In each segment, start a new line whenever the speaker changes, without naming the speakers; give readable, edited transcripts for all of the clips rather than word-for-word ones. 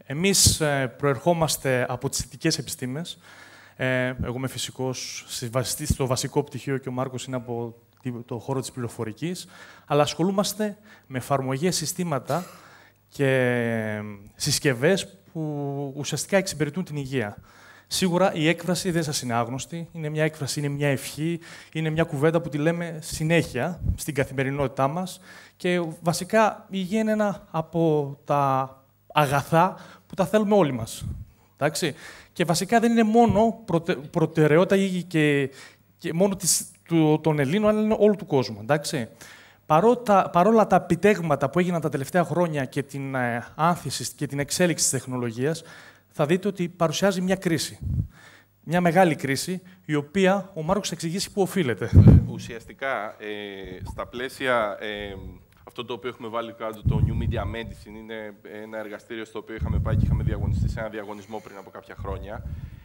Εμείς προερχόμαστε από τις θετικές επιστήμες. Εγώ είμαι φυσικός στο βασικό πτυχίο και ο Μάρκος είναι από το χώρο της πληροφορικής, αλλά ασχολούμαστε με εφαρμογές, συστήματα και συσκευές που ουσιαστικά εξυπηρετούν την υγεία. Σίγουρα η έκφραση δεν σας είναι άγνωστη. Είναι μια έκφραση, είναι μια ευχή, είναι μια κουβέντα που τη λέμε συνέχεια στην καθημερινότητά μας. Και βασικά η υγεία είναι ένα από τα αγαθά που τα θέλουμε όλοι μας. Εντάξει? Και βασικά δεν είναι μόνο προτεραιότητα και μόνο των Ελλήνων, αλλά είναι όλου του κόσμου. Εντάξει? Παρόλα τα επιτέγματα που έγιναν τα τελευταία χρόνια και την άνθηση και την εξέλιξη της τεχνολογίας, θα δείτε ότι παρουσιάζει μια κρίση. Μια μεγάλη κρίση, η οποία ο Μάρκος θα εξηγήσει πού οφείλεται.
Ουσιαστικά, στα πλαίσια αυτό το οποίο έχουμε βάλει κάτω, το New Media Medicine, είναι ένα εργαστήριο στο οποίο είχαμε πάει και είχαμε διαγωνιστεί σε ένα διαγωνισμό πριν από κάποια χρόνια.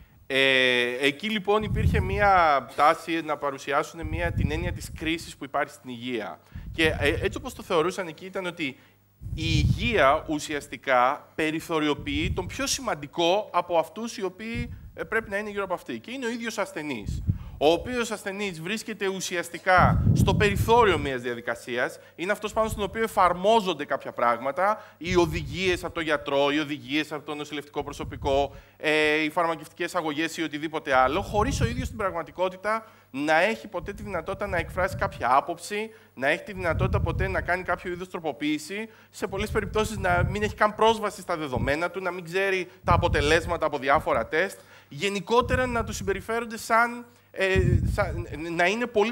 Εκεί λοιπόν υπήρχε μία τάση να παρουσιάσουν την έννοια της κρίσης που υπάρχει στην υγεία. Και έτσι όπως το θεωρούσαν εκεί ήταν ότι η υγεία ουσιαστικά περιθωριοποιεί τον πιο σημαντικό από αυτούς οι οποίοι πρέπει να είναι γύρω από αυτή. Και είναι ο ίδιος ασθενής. Ο οποίος ασθενής βρίσκεται ουσιαστικά στο περιθώριο μιας διαδικασίας, είναι αυτός πάνω στον οποίο εφαρμόζονται κάποια πράγματα, οι οδηγίες από τον γιατρό, οι οδηγίες από το νοσηλευτικό προσωπικό, οι φαρμακευτικές αγωγές ή οτιδήποτε άλλο, χωρίς ο ίδιος στην πραγματικότητα να έχει ποτέ τη δυνατότητα να εκφράσει κάποια άποψη, να έχει τη δυνατότητα ποτέ να κάνει κάποιο είδους τροποποίηση, σε πολλές περιπτώσεις να μην έχει καν πρόσβαση στα δεδομένα του, να μην ξέρει τα αποτελέσματα από διάφορα τεστ, γενικότερα να του συμπεριφέρονται σαν να είναι πολύ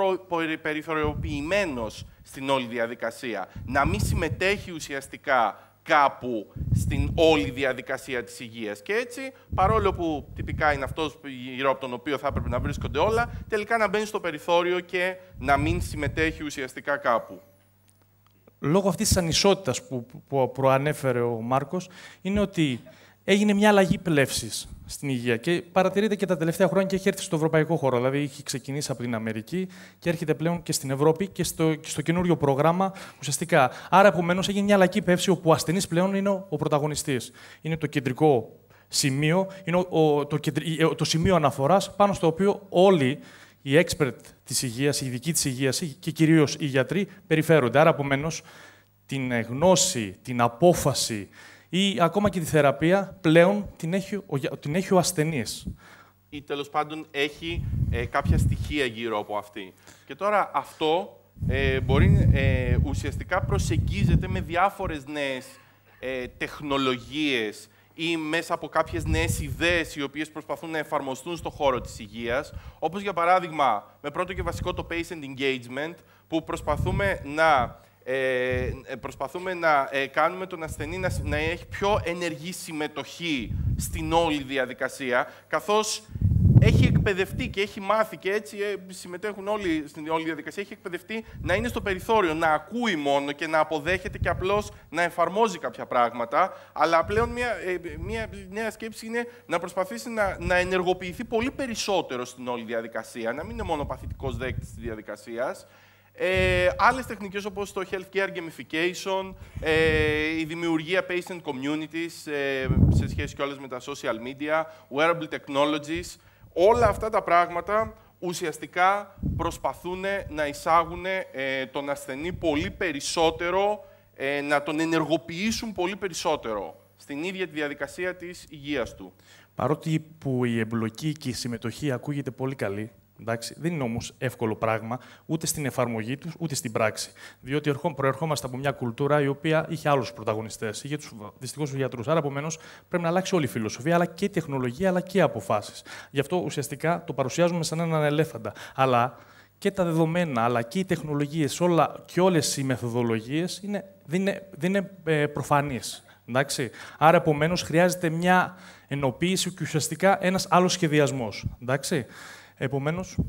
περιθωριοποιημένος στην όλη διαδικασία. Να μην συμμετέχει ουσιαστικά κάπου στην όλη διαδικασία της υγείας. Και έτσι, παρόλο που τυπικά είναι αυτός γύρω από τον οποίο θα έπρεπε να βρίσκονται όλα, τελικά να μπαίνει στο περιθώριο και να μην συμμετέχει ουσιαστικά κάπου.
Λόγω αυτής της ανισότητας που προανέφερε ο Μάρκος, είναι ότι έγινε μια αλλαγή πλεύσης στην υγεία. Και παρατηρείται και τα τελευταία χρόνια και έχει έρθει στο ευρωπαϊκό χώρο. Δηλαδή, έχει ξεκινήσει από την Αμερική και έρχεται πλέον και στην Ευρώπη και στο καινούριο πρόγραμμα ουσιαστικά. Άρα, επομένως, έγινε μια αλλαγή πλεύση όπου ο ασθενής πλέον είναι ο πρωταγωνιστής. Είναι το κεντρικό σημείο, είναι το σημείο αναφοράς πάνω στο οποίο όλοι οι expert της υγείας, οι ειδικοί της υγείας και κυρίως οι γιατροί περιφέρονται. Άρα, επομένως, την γνώση, την απόφαση ή ακόμα και τη θεραπεία πλέον την έχει ο ασθενής.
Ή τέλος πάντων έχει κάποια στοιχεία γύρω από αυτή. Και τώρα αυτό μπορεί ουσιαστικά προσεγγίζεται με διάφορες νέες τεχνολογίες ή μέσα από κάποιες νέες ιδέες οι οποίες προσπαθούν να εφαρμοστούν στον χώρο της υγείας, όπως για παράδειγμα με πρώτο και βασικό το patient engagement, που προσπαθούμε να κάνουμε τον ασθενή να έχει πιο ενεργή συμμετοχή στην όλη διαδικασία, καθώς έχει εκπαιδευτεί και έχει μάθει και έτσι συμμετέχουν όλοι στην όλη διαδικασία, έχει εκπαιδευτεί να είναι στο περιθώριο, να ακούει μόνο και να αποδέχεται και απλώς να εφαρμόζει κάποια πράγματα, αλλά πλέον μια νέα σκέψη είναι να προσπαθήσει να ενεργοποιηθεί πολύ περισσότερο στην όλη διαδικασία, να μην είναι μόνο παθητικός δέκτης της διαδικασίας. Άλλες τεχνικές όπως το healthcare gamification, η δημιουργία patient communities σε σχέση κιόλας με τα social media, wearable technologies, όλα αυτά τα πράγματα ουσιαστικά προσπαθούν να εισάγουν τον ασθενή πολύ περισσότερο, να τον ενεργοποιήσουν πολύ περισσότερο στην ίδια τη διαδικασία της υγείας του.
Παρότι που η εμπλοκή και η συμμετοχή ακούγεται πολύ καλή, εντάξει, δεν είναι όμως εύκολο πράγμα ούτε στην εφαρμογή τους, ούτε στην πράξη. Διότι προερχόμαστε από μια κουλτούρα η οποία είχε άλλους πρωταγωνιστές, είχε δυστυχώς τους γιατρούς. Άρα, επομένως, πρέπει να αλλάξει όλη η φιλοσοφία, αλλά και η τεχνολογία, αλλά και οι αποφάσεις. Γι' αυτό ουσιαστικά το παρουσιάζουμε σαν έναν ελέφαντα. Αλλά και τα δεδομένα, αλλά και οι τεχνολογίες και όλες οι μεθοδολογίες δεν είναι προφανείς. Εντάξει. Άρα, επομένως, χρειάζεται μια ενοποίηση και ουσιαστικά ένας άλλος σχεδιασμός. Εντάξει. Επομένως,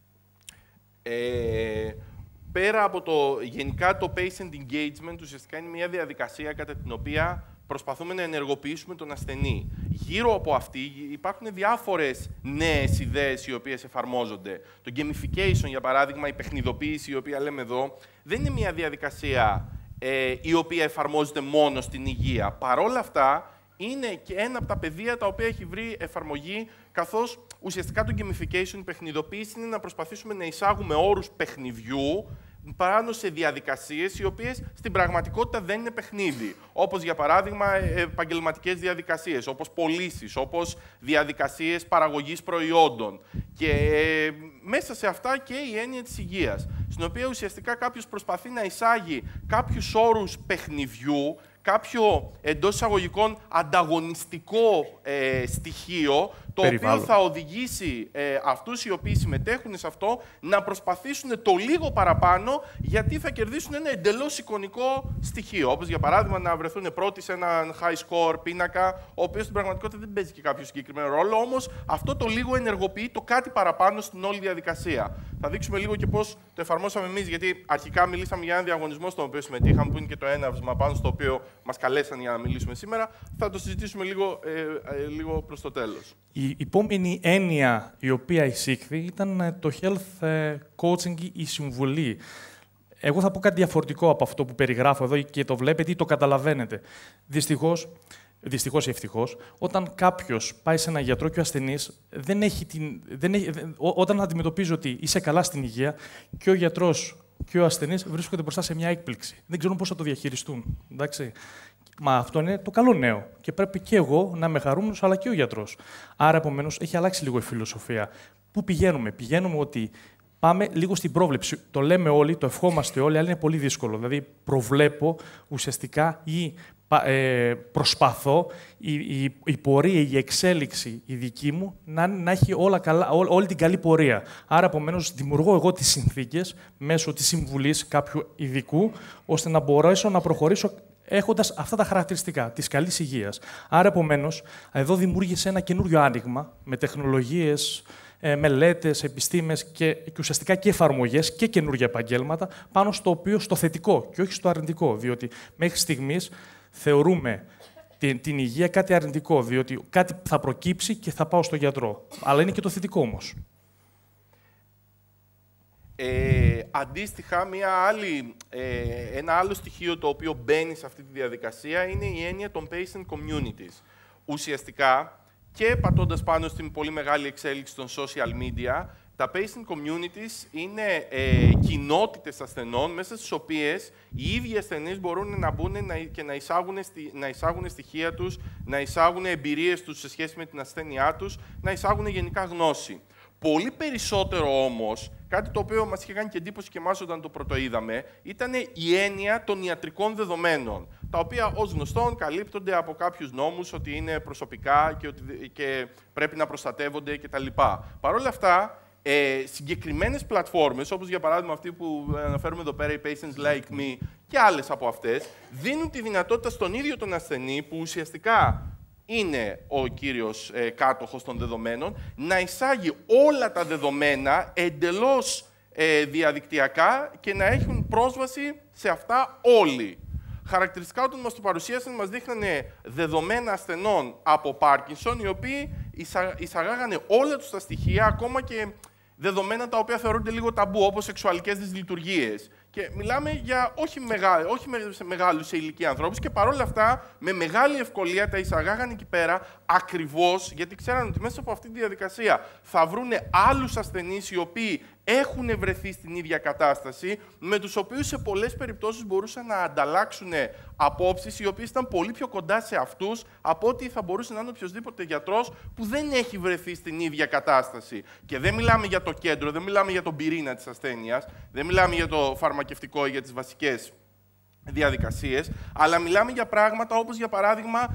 πέρα από γενικά το patient engagement, ουσιαστικά είναι μια διαδικασία κατά την οποία προσπαθούμε να ενεργοποιήσουμε τον ασθενή. Γύρω από αυτή υπάρχουν διάφορες νέες ιδέες οι οποίες εφαρμόζονται. Το gamification, για παράδειγμα, η παιχνιδοποίηση, η οποία λέμε εδώ, δεν είναι μια διαδικασία η οποία εφαρμόζεται μόνο στην υγεία. Παρόλα αυτά, είναι και ένα από τα πεδία τα οποία έχει βρει εφαρμογή, καθώς ουσιαστικά το gamification, η παιχνιδοποίηση, είναι να προσπαθήσουμε να εισάγουμε όρους παιχνιδιού πάνω σε διαδικασίες οι οποίες στην πραγματικότητα δεν είναι παιχνίδι. Όπως για παράδειγμα επαγγελματικές διαδικασίες, όπως πωλήσεις, όπως διαδικασίες παραγωγής προϊόντων. Και μέσα σε αυτά και η έννοια της υγείας, στην οποία ουσιαστικά κάποιος προσπαθεί να εισάγει κάποιους όρους παιχνιδιού, κάποιο εντός εισαγωγικών ανταγωνιστικό στοιχείο, το οποίο θα οδηγήσει αυτούς οι οποίοι συμμετέχουν σε αυτό να προσπαθήσουν το λίγο παραπάνω, γιατί θα κερδίσουν ένα εντελώς εικονικό στοιχείο. Όπως για παράδειγμα να βρεθούν πρώτοι σε έναν high score πίνακα, ο οποίος στην πραγματικότητα δεν παίζει και κάποιο συγκεκριμένο ρόλο, όμως αυτό το λίγο ενεργοποιεί το κάτι παραπάνω στην όλη διαδικασία. Θα δείξουμε λίγο και πώς το εφαρμόσαμε εμείς, γιατί αρχικά μιλήσαμε για ένα διαγωνισμό στον οποίο συμμετείχαμε, που είναι και το έναυσμα πάνω στο οποίο μας καλέσαν για να μιλήσουμε σήμερα. Θα το συζητήσουμε λίγο προς το τέλος.
Η επόμενη έννοια η οποία εισήχθη ήταν το health coaching, η συμβουλή. Εγώ θα πω κάτι διαφορετικό από αυτό που περιγράφω εδώ και το βλέπετε ή το καταλαβαίνετε. Δυστυχώς ή ευτυχώς, όταν κάποιος πάει σε έναν γιατρό και ο ασθενής όταν αντιμετωπίζει ότι είσαι καλά στην υγεία, και ο γιατρός και ο ασθενής βρίσκονται μπροστά σε μια έκπληξη. Δεν ξέρουν πώς θα το διαχειριστούν. Εντάξει. Μα αυτό είναι το καλό νέο. Και πρέπει και εγώ να είμαι χαρούμενος, αλλά και ο γιατρός. Άρα, επομένως, έχει αλλάξει λίγο η φιλοσοφία. Πού πηγαίνουμε? Πηγαίνουμε ότι πάμε λίγο στην πρόβλεψη. Το λέμε όλοι, το ευχόμαστε όλοι, αλλά είναι πολύ δύσκολο. Δηλαδή, προβλέπω ουσιαστικά ή προσπαθώ η πορεία, η εξέλιξη η δική μου να έχει όλη την καλή πορεία. Άρα, επομένως, δημιουργώ εγώ τις συνθήκες μέσω της συμβουλής κάποιου ειδικού, ώστε να μπορέσω να προχωρήσω έχοντας αυτά τα χαρακτηριστικά της καλής υγείας. Άρα, επομένως, εδώ δημιούργησε ένα καινούριο άνοιγμα με τεχνολογίες, μελέτες, επιστήμες και ουσιαστικά και εφαρμογές και καινούργια επαγγέλματα πάνω στο θετικό και όχι στο αρνητικό. Διότι μέχρι στιγμής θεωρούμε την υγεία κάτι αρνητικό, διότι κάτι θα προκύψει και θα πάω στο γιατρό. Αλλά είναι και το θετικό όμως.
Αντίστοιχα, ένα άλλο στοιχείο το οποίο μπαίνει σε αυτή τη διαδικασία είναι η έννοια των patient communities. Ουσιαστικά, και πατώντας πάνω στην πολύ μεγάλη εξέλιξη των social media, τα patient communities είναι κοινότητες ασθενών μέσα στις οποίες οι ίδιοι ασθενείς μπορούν να μπουν και να εισάγουν στοιχεία τους, να εισάγουν εμπειρίες τους σε σχέση με την ασθένειά τους, να εισάγουν γενικά γνώση. Πολύ περισσότερο όμως, κάτι το οποίο μας είχε κάνει και εντύπωση και εμάς όταν το πρωτοείδαμε, ήταν η έννοια των ιατρικών δεδομένων, τα οποία ως γνωστόν καλύπτονται από κάποιους νόμους ότι είναι προσωπικά και πρέπει να προστατεύονται κτλ. Παρ' όλα αυτά, συγκεκριμένες πλατφόρμες, όπως για παράδειγμα αυτή που αναφέρουμε εδώ πέρα, οι Patients Like Me και άλλες από αυτές, δίνουν τη δυνατότητα στον ίδιο τον ασθενή, που ουσιαστικά είναι ο κύριος κάτοχος των δεδομένων, να εισάγει όλα τα δεδομένα εντελώς διαδικτυακά και να έχουν πρόσβαση σε αυτά όλοι. Χαρακτηριστικά όταν μας το παρουσίασαν, μας δείχνανε δεδομένα ασθενών από Πάρκινσον, οι οποίοι εισαγάγανε όλα τους τα στοιχεία, ακόμα και δεδομένα τα οποία θεωρούνται λίγο ταμπού, όπως σεξουαλικές δυσλειτουργίες. Και μιλάμε για όχι μεγάλους σε ηλικία ανθρώπους, και παρόλα αυτά με μεγάλη ευκολία τα εισαγάγανε εκεί πέρα, ακριβώς γιατί ξέραν ότι μέσα από αυτή τη διαδικασία θα βρούνε άλλους ασθενείς οι οποίοι έχουν βρεθεί στην ίδια κατάσταση, με τους οποίους σε πολλές περιπτώσεις μπορούσαν να ανταλλάξουν απόψεις οι οποίες ήταν πολύ πιο κοντά σε αυτούς από ότι θα μπορούσε να είναι οποιοδήποτε γιατρός που δεν έχει βρεθεί στην ίδια κατάσταση. Και δεν μιλάμε για το κέντρο, δεν μιλάμε για τον πυρήνα της ασθένειας, δεν μιλάμε για το φαρμακευτικό ή για τις βασικές διαδικασίες, αλλά μιλάμε για πράγματα όπως, για παράδειγμα,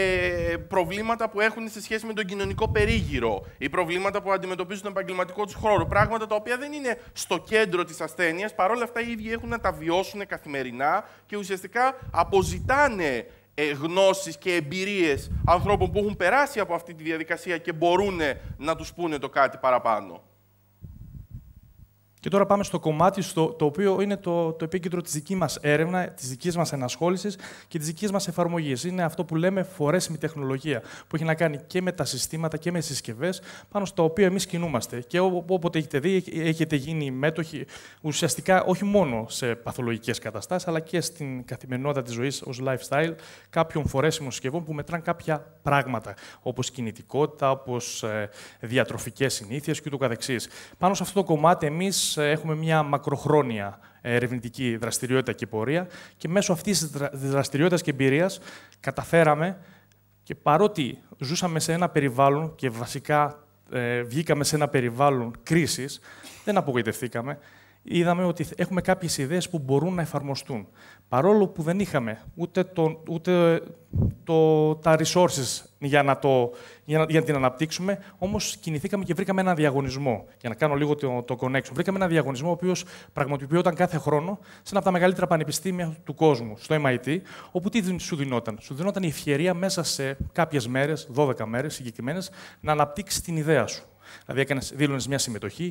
προβλήματα που έχουν σε σχέση με τον κοινωνικό περίγυρο ή προβλήματα που αντιμετωπίζουν τον επαγγελματικό τους χώρο. Πράγματα τα οποία δεν είναι στο κέντρο της ασθένειας, παρόλα αυτά οι ίδιοι έχουν να τα βιώσουν καθημερινά και ουσιαστικά αποζητάνε γνώσεις και εμπειρίες ανθρώπων που έχουν περάσει από αυτή τη διαδικασία και μπορούν να τους πούνε το κάτι παραπάνω.
Και τώρα πάμε στο κομμάτι το οποίο είναι το επίκεντρο της δικής μας έρευνα, της δικής μας ενασχόλησης και της δικής μας εφαρμογής. Είναι αυτό που λέμε φορέσιμη τεχνολογία, που έχει να κάνει και με τα συστήματα και με τις συσκευές πάνω στα οποία εμείς κινούμαστε. Και όποτε έχετε δει, έχετε γίνει μέτοχοι ουσιαστικά όχι μόνο σε παθολογικές καταστάσεις, αλλά και στην καθημερινότητα της ζωής ως lifestyle κάποιων φορέσιμων συσκευών που μετράνε κάποια πράγματα, όπως κινητικότητα, όπως διατροφικές συνήθειες κ.ο.κ. Πάνω σε αυτό το κομμάτι, εμείς έχουμε μια μακροχρόνια ερευνητική δραστηριότητα και πορεία και μέσω αυτής της δραστηριότητας και εμπειρίας καταφέραμε, και παρότι ζούσαμε σε ένα περιβάλλον και βασικά βγήκαμε σε ένα περιβάλλον κρίσης, δεν απογοητευθήκαμε. Είδαμε ότι έχουμε κάποιες ιδέες που μπορούν να εφαρμοστούν. Παρόλο που δεν είχαμε ούτε τα resources για να την αναπτύξουμε, όμως κινηθήκαμε και βρήκαμε ένα διαγωνισμό. Για να κάνω λίγο το connection. Βρήκαμε ένα διαγωνισμό ο οποίος πραγματοποιόταν κάθε χρόνο σε ένα από τα μεγαλύτερα πανεπιστήμια του κόσμου, στο MIT, όπου τι σου δινόταν. Σου δινόταν η ευκαιρία μέσα σε κάποιες μέρες, 12 μέρες συγκεκριμένες, να αναπτύξεις την ιδέα σου. Δηλαδή, δήλωνες μια συμμετοχή,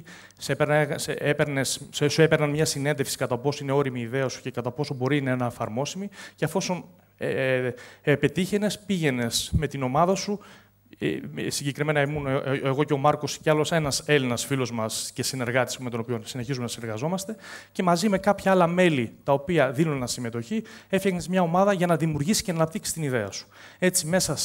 σου έπαιρναν μια συνέντευξη κατά πόσο είναι όριμη η ιδέα σου και κατά πόσο μπορεί να είναι εφαρμόσιμη, και αφόσον πετύχαινες, πήγαινες με την ομάδα σου. Συγκεκριμένα ήμουν εγώ και ο Μάρκος και άλλος ένας Έλληνας φίλος μας και συνεργάτης με τον οποίο συνεχίζουμε να συνεργαζόμαστε, και μαζί με κάποια άλλα μέλη τα οποία δήλωναν συμμετοχή, έφτιαχνες μια ομάδα για να δημιουργήσεις και να αναπτύξεις την ιδέα σου. Έτσι, μέσα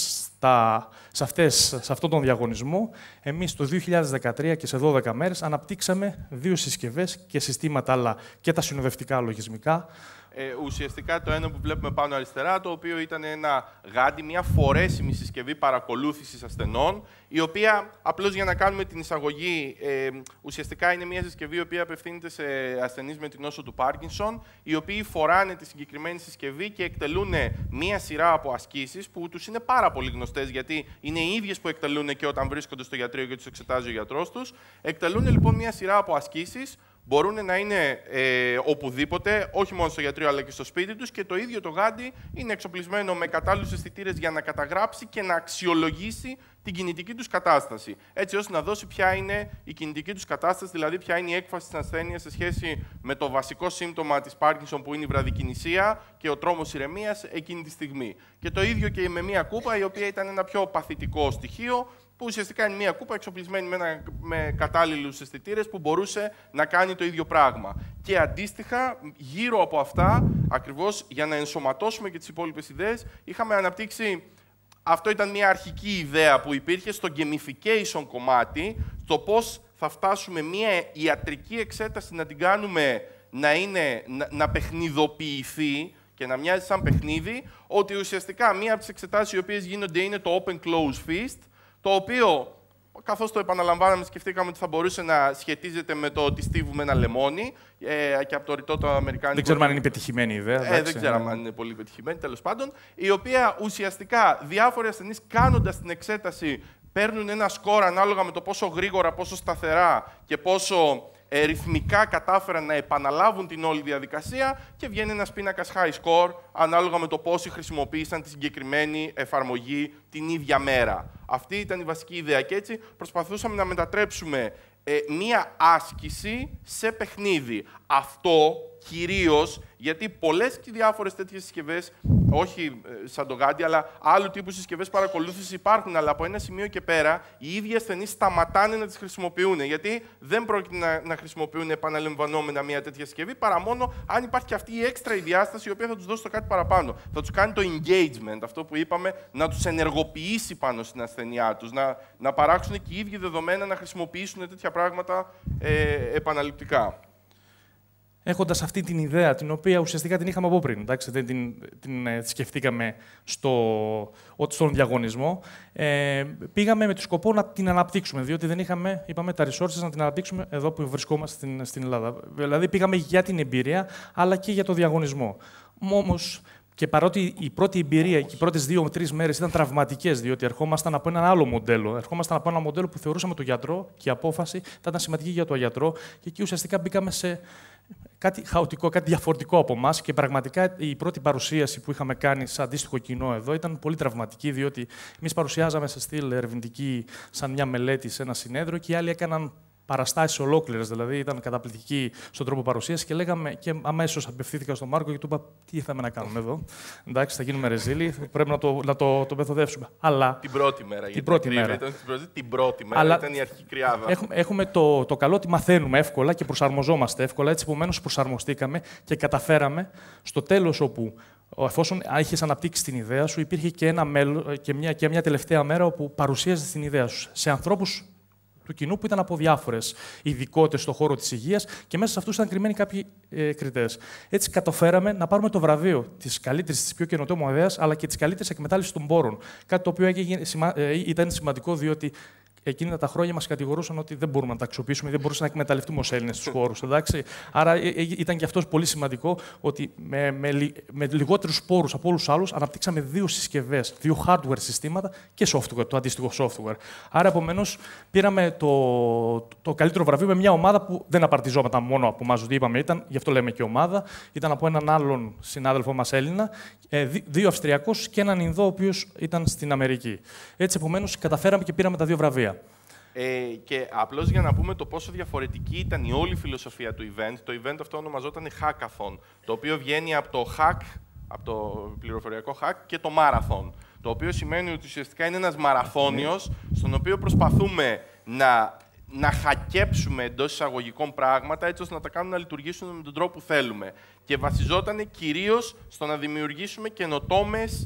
σε αυτόν τον διαγωνισμό, εμείς το 2013 και σε 12 μέρες αναπτύξαμε 2 συσκευές και συστήματα, αλλά και τα συνοδευτικά λογισμικά.
Ουσιαστικά το ένα που βλέπουμε πάνω αριστερά, το οποίο ήταν ένα γάντι, μια φορέσιμη συσκευή παρακολούθησης ασθενών, η οποία, απλώς για να κάνουμε την εισαγωγή, ουσιαστικά είναι μια συσκευή η οποία απευθύνεται σε ασθενείς με την νόσο του Πάρκινσον, οι οποίοι φοράνε τη συγκεκριμένη συσκευή και εκτελούν μια σειρά από ασκήσεις που τους είναι πάρα πολύ γνωστές, γιατί είναι οι ίδιες που εκτελούν και όταν βρίσκονται στο γιατρείο και τους εξετάζει ο γιατρός τους. Εκτελούν λοιπόν μια σειρά από ασκήσεις. Μπορούν να είναι οπουδήποτε, όχι μόνο στο γιατρείο αλλά και στο σπίτι τους, και το ίδιο το γάντι είναι εξοπλισμένο με κατάλληλους αισθητήρες για να καταγράψει και να αξιολογήσει την κινητική τους κατάσταση. Έτσι ώστε να δώσει ποια είναι η κινητική τους κατάσταση, δηλαδή ποια είναι η έκφαση της ασθένειας σε σχέση με το βασικό σύμπτωμα της Πάρκινσον που είναι η βραδικινησία και ο τρόμος ηρεμίας εκείνη τη στιγμή. Και το ίδιο και με μια κούπα, η οποία ήταν ένα πιο παθητικό στοιχείο, που ουσιαστικά είναι μια κούπα εξοπλισμένη με κατάλληλους αισθητήρες που μπορούσε να κάνει το ίδιο πράγμα. Και αντίστοιχα, γύρω από αυτά, ακριβώς για να ενσωματώσουμε και τις υπόλοιπες ιδέες, είχαμε αναπτύξει. Αυτό ήταν μια αρχική ιδέα που υπήρχε στο gamification κομμάτι, στο πώς θα φτάσουμε μια ιατρική εξέταση να την κάνουμε να παιχνιδοποιηθεί και να μοιάζει σαν παιχνίδι, ότι ουσιαστικά μία από τις εξετάσεις οι οποίες γίνονται είναι το open-close fist, το οποίο, καθώς το επαναλαμβάναμε, σκεφτήκαμε ότι θα μπορούσε να σχετίζεται με το ότι στίβουμε ένα λεμόνι και από το ρητό το αμερικάνικο.
Δεν ξέρουμε αν είναι πετυχημένη η ιδέα.
Δεν ξέραμε αν είναι πολύ πετυχημένη, τέλος πάντων. Η οποία ουσιαστικά διάφοροι ασθενείς, κάνοντας την εξέταση, παίρνουν ένα σκορ ανάλογα με το πόσο γρήγορα, πόσο σταθερά και πόσο ρυθμικά κατάφεραν να επαναλάβουν την όλη διαδικασία, και βγαίνει ένας πίνακας high score ανάλογα με το πόσοι χρησιμοποίησαν τη συγκεκριμένη εφαρμογή την ίδια μέρα. Αυτή ήταν η βασική ιδέα και έτσι προσπαθούσαμε να μετατρέψουμε μία άσκηση σε παιχνίδι. Αυτό κυρίως γιατί πολλές και διάφορες τέτοιες συσκευές, όχι σαν το γάντι, αλλά άλλου τύπου συσκευές παρακολούθησης υπάρχουν, αλλά από ένα σημείο και πέρα οι ίδιοι ασθενείς σταματάνε να τις χρησιμοποιούν. Γιατί δεν πρόκειται να χρησιμοποιούν επαναλαμβανόμενα μια τέτοια συσκευή, παρά μόνο αν υπάρχει και αυτή η έξτρα η διάσταση, η οποία θα τους δώσει το κάτι παραπάνω. Θα τους κάνει το engagement, αυτό που είπαμε, να τους ενεργοποιήσει πάνω στην ασθενειά τους, να παράξουν και οι ίδιοι δεδομένα, να χρησιμοποιήσουν τέτοια πράγματα επαναληπτικά.
Έχοντας αυτή την ιδέα, την οποία ουσιαστικά την είχαμε από πριν, εντάξει, δεν την σκεφτήκαμε στον διαγωνισμό, πήγαμε με το σκοπό να την αναπτύξουμε, διότι δεν είχαμε, είπαμε, τα resources να την αναπτύξουμε εδώ που βρισκόμαστε στην Ελλάδα. Δηλαδή, πήγαμε για την εμπειρία, αλλά και για το διαγωνισμό. Όμως, και παρότι η πρώτη εμπειρία και οι πρώτες 2-3 μέρες ήταν τραυματικές, διότι ερχόμασταν από ένα άλλο μοντέλο. Ερχόμασταν από ένα μοντέλο που θεωρούσαμε τον γιατρό και η απόφαση θα ήταν σημαντική για τον γιατρό, και εκεί ουσιαστικά μπήκαμε σε κάτι χαοτικό, κάτι διαφορετικό από εμάς, και πραγματικά η πρώτη παρουσίαση που είχαμε κάνει σε αντίστοιχο κοινό εδώ ήταν πολύ τραυματική, διότι εμείς παρουσιάζαμε σε στυλ ερευνητική σαν μια μελέτη σε ένα συνέδριο και οι άλλοι έκαναν παραστάσεις ολόκληρες. Δηλαδή, ήταν καταπληκτική στον τρόπο παρουσίαση και λέγαμε και αμέσως απευθύνθηκα στον Μάρκο και του είπα: τι ήρθαμε να κάνουμε εδώ. Εντάξει, θα γίνουμε ρεζίλοι, πρέπει να το μεθοδεύσουμε. Αλλά
την πρώτη μέρα.
Την πρώτη μέρα.
Την πρώτη μέρα. Αλλά ήταν η αρχική κρυάδα.
Έχουμε το καλό ότι μαθαίνουμε εύκολα και προσαρμοζόμαστε εύκολα. Έτσι, επομένως, προσαρμοστήκαμε και καταφέραμε στο τέλος, όπου εφόσον είχες αναπτύξει την ιδέα σου, υπήρχε και μια τελευταία μέρα όπου παρουσίαζες την ιδέα σου σε ανθρώπους του κοινού που ήταν από διάφορες ειδικότητες στον χώρο της υγείας και μέσα σε αυτούς ήταν κρυμμένοι κάποιοι κριτές. Έτσι, καταφέραμε να πάρουμε το βραβείο της καλύτερης, της πιο καινοτόμου ιδέας, αλλά και της καλύτερης εκμετάλλευσης των πόρων. Κάτι το οποίο ήταν σημαντικό, διότι εκείνα τα χρόνια μας κατηγορούσαν ότι δεν μπορούμε να τα αξιοποιήσουμε, δεν μπορούσαμε να εκμεταλλευτούμε ως Έλληνες στους χώρους. Άρα ήταν και αυτό πολύ σημαντικό ότι με λιγότερους πόρους από όλους τους άλλους αναπτύξαμε 2 συσκευές, 2 hardware συστήματα και software, το αντίστοιχο software. Άρα, επομένως, πήραμε το καλύτερο βραβείο με μια ομάδα που δεν απαρτιζόταν μόνο από εμάς, ότι είπαμε ήταν, γι' αυτό λέμε και ομάδα. Ήταν από έναν άλλον συνάδελφο μας Έλληνα, 2 Αυστριακούς και έναν Ινδό, ο οποίος ήταν στην Αμερική. Έτσι, επομένως, καταφέραμε και πήραμε τα 2 βραβεία.
Και απλώς για να πούμε το πόσο διαφορετική ήταν η όλη φιλοσοφία του event, το event αυτό ονομαζόταν Hackathon, το οποίο βγαίνει από το hack, από το πληροφοριακό hack και το marathon, το οποίο σημαίνει ότι ουσιαστικά είναι ένας μαραθώνιος, στον οποίο προσπαθούμε να χακέψουμε εντός εισαγωγικών πράγματα, έτσι ώστε να τα κάνουμε να λειτουργήσουν με τον τρόπο που θέλουμε. Και βασιζόταν κυρίως στο να δημιουργήσουμε καινοτόμες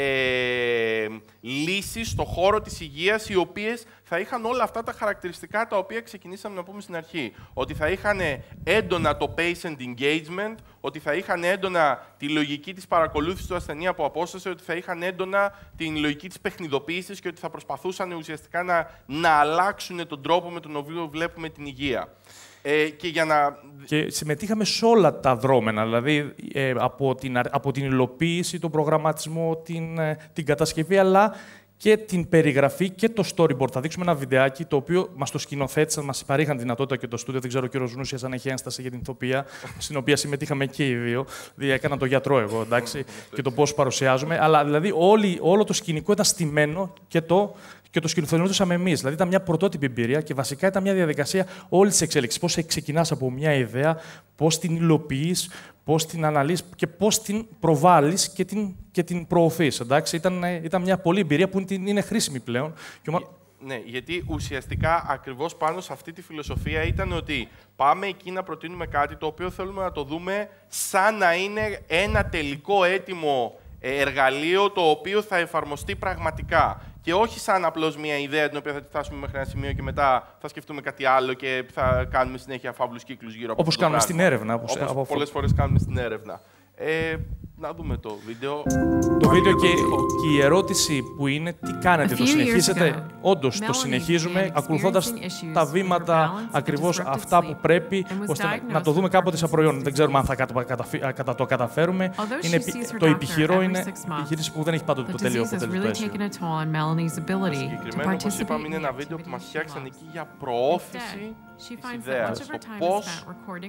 λύσεις στον χώρο της υγείας, οι οποίες θα είχαν όλα αυτά τα χαρακτηριστικά τα οποία ξεκινήσαμε να πούμε στην αρχή. Ότι θα είχαν έντονα το patient engagement, ότι θα είχαν έντονα τη λογική της παρακολούθησης του ασθενή από απόσταση, ότι θα είχαν έντονα την λογική της παιχνιδοποίησης και ότι θα προσπαθούσαν ουσιαστικά να αλλάξουν τον τρόπο με τον οποίο βλέπουμε την υγεία. Και
συμμετείχαμε σε όλα τα δρόμενα, δηλαδή από την υλοποίηση, τον προγραμματισμό, την κατασκευή, αλλά και την περιγραφή και το storyboard. Θα δείξουμε ένα βιντεάκι, το οποίο μας το σκηνοθέτησαν, μας παρήχαν δυνατότητα και το στούντιο. Δεν ξέρω ο κύριος Γνούσιας αν έχει ένσταση για την ηθοποιία, στην οποία συμμετείχαμε και οι δύο. Δηλαδή, έκανα το γιατρό εγώ, εντάξει, και το πώς παρουσιάζουμε. Αλλά δηλαδή όλο το σκηνικό ήταν στημένο και το σκηνοθετούσαμε εμείς. Δηλαδή, ήταν μια πρωτότυπη εμπειρία και βασικά ήταν μια διαδικασία όλη τη εξέλιξη. Πώς ξεκινάς από μια ιδέα, πώς την υλοποιείς, πώς την αναλύεις και πώς την προβάλλεις και την προωθείς. Ήταν μια πολλή εμπειρία που είναι χρήσιμη πλέον.
Ναι, γιατί ουσιαστικά ακριβώς πάνω σε αυτή τη φιλοσοφία ήταν ότι πάμε εκεί να προτείνουμε κάτι το οποίο θέλουμε να το δούμε σαν να είναι ένα τελικό έτοιμο εργαλείο το οποίο θα εφαρμοστεί πραγματικά. Και όχι σαν απλώς μια ιδέα την οποία θα τη φτάσουμε μέχρι ένα σημείο και μετά θα σκεφτούμε κάτι άλλο και θα κάνουμε συνέχεια φαύλους κύκλους γύρω από αυτό.
Όπως κάνουμε στην έρευνα.
Όπως πολλές φορές κάνουμε στην έρευνα. Να δούμε το βίντεο.
Το βίντεο και η ερώτηση που είναι τι κάνετε, το συνεχίζετε. Όντως, το συνεχίζουμε ακολουθώντας τα βήματα ακριβώς αυτά που πρέπει, ώστε να το δούμε κάποτε σαν προϊόν. Δεν ξέρουμε αν θα το καταφέρουμε. Το επιχειρώ είναι επιχείρηση που δεν έχει πάντοτε το τέλειο αποτέλεσμα.
Συγκεκριμένα, όπως είπαμε, είναι ένα βίντεο που μας φτιάξαν εκεί για προώθηση της ιδέας. Το πώς.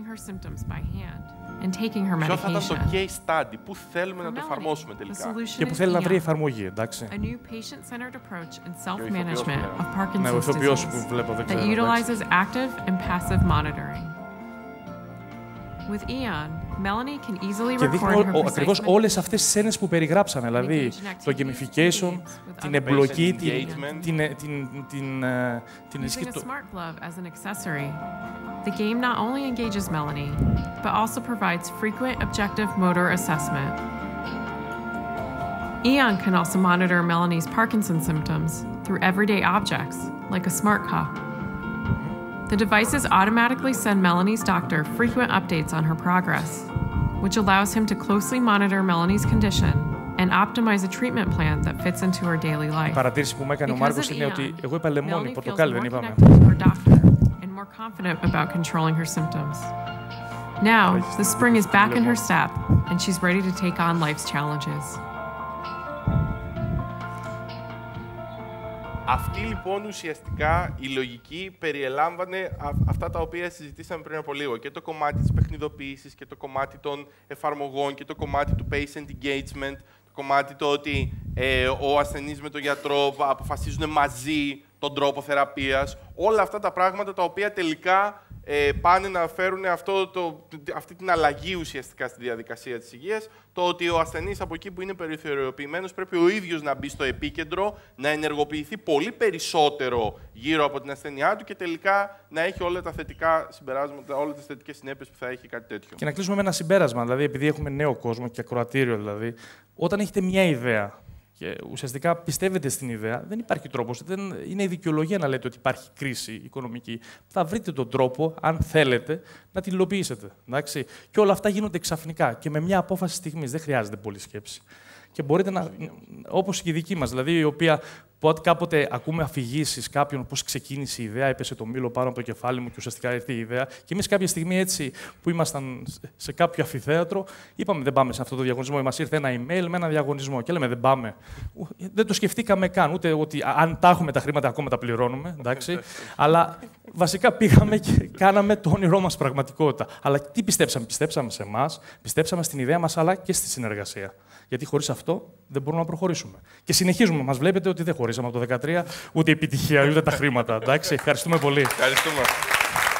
Ποιο θα ήταν το case study, πού θέλουμε να το εφαρμόσουμε τελικά.
Και που θέλει να βρει εφαρμογή, εντάξει. Ναι, ο ηθοποιός που βλέπω, δεν ξέρω. Και δείχνει ακριβώς όλες αυτές τις έννοιες που περιγράψαμε, δηλαδή το gamification, την εμπλοκή, την ισχύ.
The game not only engages Melanie, but also provides frequent objective motor assessment. Eon can also monitor Melanie's Parkinson's symptoms through everyday objects, like a smart cup. The devices automatically send Melanie's doctor frequent updates on her progress, which allows him to closely monitor Melanie's condition and optimize a treatment plan that fits into her daily life.
Η παρατήρηση που μου έκανε ο Μάρκος είναι ότι εγώ είπα λεμόνι, πορτοκάλι δεν είπαμε.
More confident about controlling her symptoms. Now, the spring is back in her step, and she's ready to take on life's challenges.
Αυτή λοιπόν ουσιαστικά η λογική περιελάμβανε αυτά τα οποία συζητήσαμε πριν από λίγο. Και το κομμάτι της παιχνιδοποίησης και το κομμάτι των εφαρμογών και το κομμάτι του patient engagement, το κομμάτι το ότι ο ασθενής με τον γιατρό αποφασίζουν μαζί τον τρόπο θεραπείας, όλα αυτά τα πράγματα τα οποία τελικά πάνε να φέρουν αυτή την αλλαγή ουσιαστικά στη διαδικασία της υγείας, το ότι ο ασθενής από εκεί που είναι περιθωριοποιημένος πρέπει ο ίδιος να μπει στο επίκεντρο, να ενεργοποιηθεί πολύ περισσότερο γύρω από την ασθένειά του και τελικά να έχει όλα τα θετικά συμπεράσματα, όλες τις θετικές συνέπειες που θα έχει κάτι τέτοιο.
Και να κλείσουμε με ένα συμπέρασμα, δηλαδή επειδή έχουμε νέο κόσμο και ακροατήριο, δηλαδή, όταν έχετε μια ιδέα και ουσιαστικά πιστεύετε στην ιδέα, δεν υπάρχει τρόπος. Είναι η δικαιολογία να λέτε ότι υπάρχει κρίση οικονομική. Θα βρείτε τον τρόπο, αν θέλετε, να την υλοποιήσετε. Εντάξει? Και όλα αυτά γίνονται ξαφνικά και με μια απόφαση στιγμής. Δεν χρειάζεται πολλή σκέψη. Και μπορείτε να. Όπως και η δική μας, δηλαδή, η οποία κάποτε ακούμε αφηγήσεις κάποιον πώς ξεκίνησε η ιδέα, έπεσε το μήλο πάνω από το κεφάλι μου και ουσιαστικά ήρθε η ιδέα. Και εμείς κάποια στιγμή έτσι που ήμασταν σε κάποιο αμφιθέατρο, είπαμε δεν πάμε σε αυτό το διαγωνισμό. Μας ήρθε ένα email με ένα διαγωνισμό και λέμε δεν πάμε. Δεν το σκεφτήκαμε καν, ούτε ότι αν τα έχουμε τα χρήματα ακόμα τα πληρώνουμε. Εντάξει. Αλλά βασικά πήγαμε και κάναμε το όνειρό μας πραγματικότητα. Αλλά τι πιστέψαμε? Πιστέψαμε σε εμάς, πιστέψαμε στην ιδέα μας, αλλά και στη συνεργασία. Γιατί χωρίς αυτό δεν μπορούμε να προχωρήσουμε. Και συνεχίζουμε. Μας βλέπετε ότι δεν χωρίσαμε από το 2013 ούτε η επιτυχία, ούτε τα χρήματα. Εντάξει, ευχαριστούμε πολύ.
Ευχαριστούμε.